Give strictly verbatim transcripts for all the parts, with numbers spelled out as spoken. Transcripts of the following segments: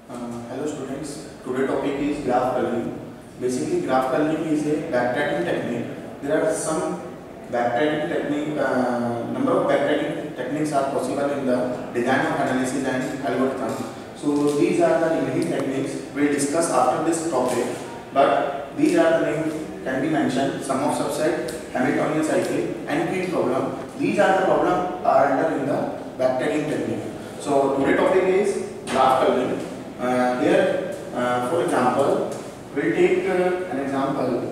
Uh, hello students, today topic is graph coloring. Basically graph coloring is a backtracking technique. There are some backtracking technique, uh, number of backtracking techniques are possible in the design of analysis and algorithm. So these are the remaining techniques we will discuss after this topic, but these are the names can be mentioned: sum of subset, Hamiltonian cycle and green problem. These are the problem are under in the backtracking technique. So today topic is graph coloring. Uh, here, uh, for example, we will take uh, an example.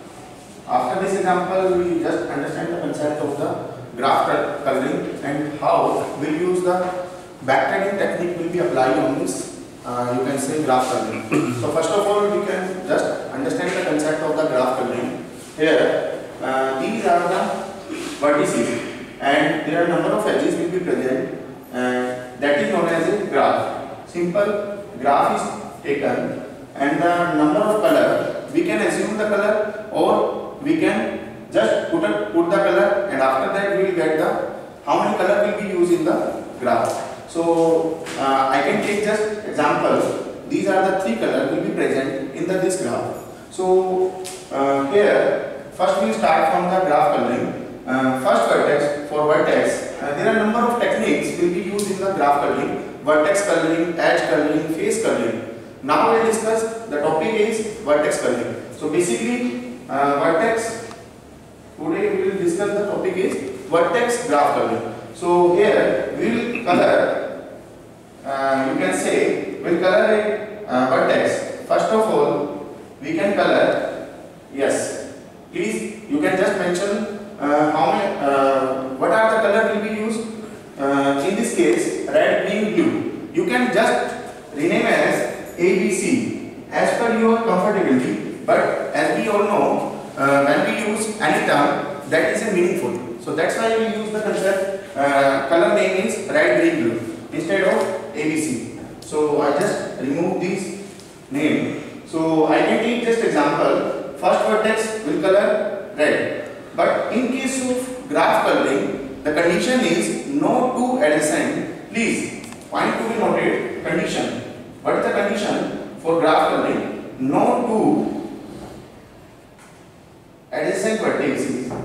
After this example, we just understand the concept of the graph coloring and how we will use the backtracking technique will be applied on this. Uh, you can say graph coloring. So first of all, we can just understand the concept of the graph coloring. Here, uh, these are the vertices, and there are number of edges will be present. Uh, that is known as a graph. Simple graph is taken and the number of color, we can assume the color or we can just put, a, put the color, and after that we will get the how many color will be used in the graph. So uh, I can take just example. These are the three colors will be present in the this graph. So uh, here first we will start from the graph coloring. Uh, first vertex, for vertex uh, there are number of techniques will be used in the graph coloring: vertex coloring, edge coloring, face coloring. Now we will discuss the topic is vertex coloring. So basically uh, vertex, today we will discuss the topic is vertex graph coloring. So here we will color, uh, you can say we will color a uh, vertex. First of all we can color, yes, please you can just mention uh, how many, uh, what are the color will be used. Uh, in this case, red, green, blue. You can just rename as A, B, C as per your comfortability. But as we all know, uh, when we use any term, that is a meaningful. So that's why we use the concept uh, color name is red, green, blue instead of A, B, C. So I just remove this name. So I can take just example. First vertex will color red. But in case of graph coloring, the condition is no two adjacent. Please, point to be noted, condition. What is the condition for graph coloring? No two adjacent vertices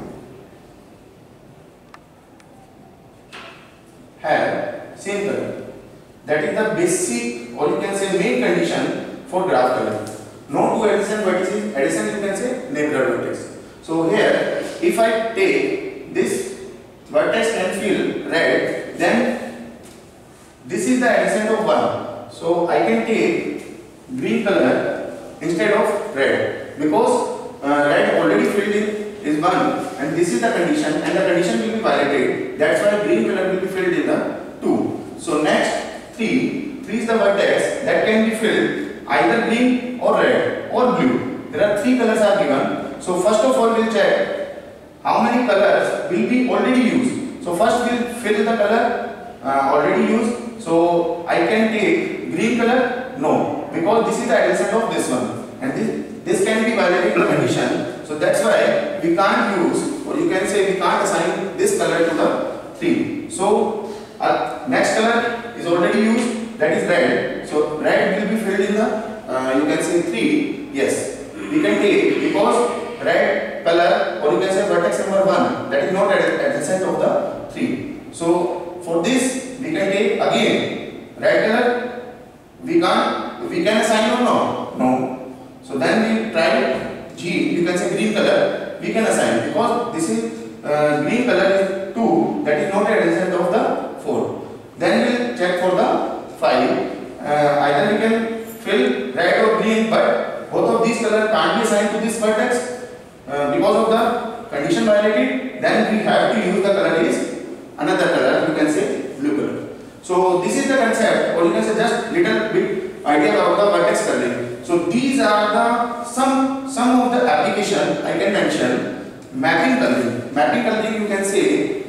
have same color. That is the basic, or you can say main condition for graph coloring. No two adjacent vertices, adjacent you can say neighborhood vertex. So here, if I take this vertex and fill red, then this is the adjacent of one. So I can take green color instead of red, because uh, red already filled in is one, and this is the condition, and the condition will be violated. That's why green color will be filled in the two. So next, three, three is the vertex that can be filled either green or red or blue. There are three colors are given. So first of all, we'll check how many colors will be already used. So first we'll fill the color uh, already used. So I can take green color, no, because this is the adjacent of this one, and this this can be violating the condition. So that's why we can't use, or you can say we can't assign this color to the three. So uh, next color is already used, that is red. So red will be filled in the uh, you can say three. Yes, we can take because red color, or you can say vertex number one, that is not adjacent of the three. So for this we can take again red color. We can't, we can assign or no? No. So then we try G, you can say green color, we can assign, because this is uh, green color is two, that is not adjacent of the four. Then we will check for the five. Uh, either we can fill red or green, but both of these color can't be assigned to this vertex. Uh, because of the condition violated, then we have to use the color is another color, you can say blue color. So this is the concept, or you can say just little bit idea about the vertex coloring. So these are the some some of the application I can mention. Mapping coloring. Mapping coloring, you can say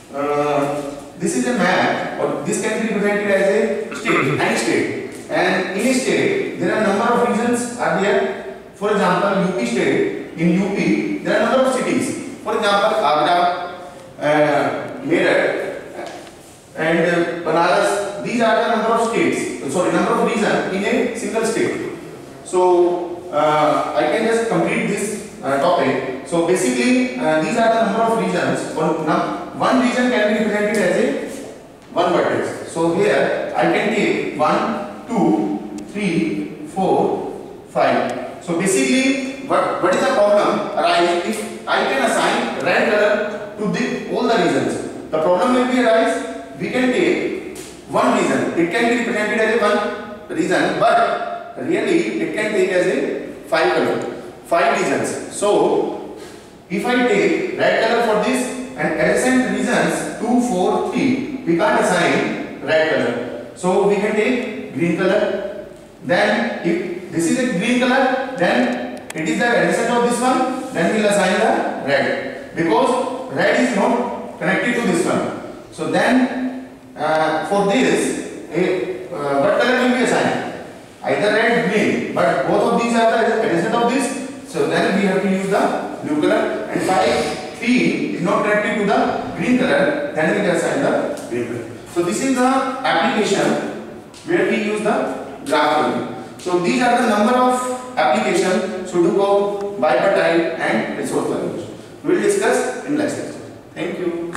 uh, this is a map, or this can be represented as a state, any state. And in a state, there are number of regions are there. For example, U P state. In U P, there are number of cities. For example, Agra, uh, Meerut, and uh, Banaras. These are the number of states. sorry, number of regions in a single state. So uh, I can just complete this uh, topic. So basically, uh, these are the number of regions. One, one region can be represented as a one vertex. So here I can take one, two, three, four, five. So basically, what what is the problem arise if I can assign red color to the all the regions? The problem will be arise. We can take one region. It can be represented as a one region, but really it can take as a five color, five regions. So if I take red color for this and adjacent regions two, four, three, we can't assign red color. So we can take green color. Then if this is a green color, then it is the adjacent of this one. Then we will assign the red because red is not connected to this one. So then uh, for this, a, uh, what color will be assigned? Either red, green, but both of these are the adjacent of this. So then we have to use the blue color. And five, three is not connected to the green color. Then we can assign the green color. So this is the application where we use the graph coloring. So these are the number of applications Sudoku, bipartite and resource language. We will discuss in next lecture. Thank you.